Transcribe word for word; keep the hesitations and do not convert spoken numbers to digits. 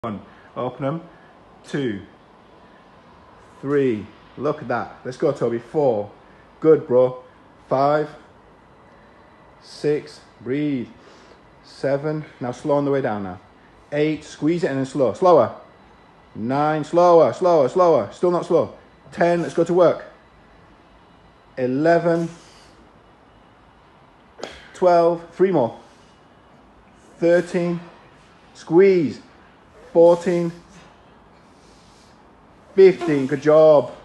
One, open them. Two, three. Look at that. Let's go, Toby. Four. Good, bro. Five, six. Breathe. Seven. Now slow on the way down now. Eight. Squeeze it in and slow. Slower. Nine. Slower, slower, slower. Still not slow. Ten. Let's go to work. Eleven. Twelve. Three more. Thirteen. Squeeze. fourteen, fifteen, good job.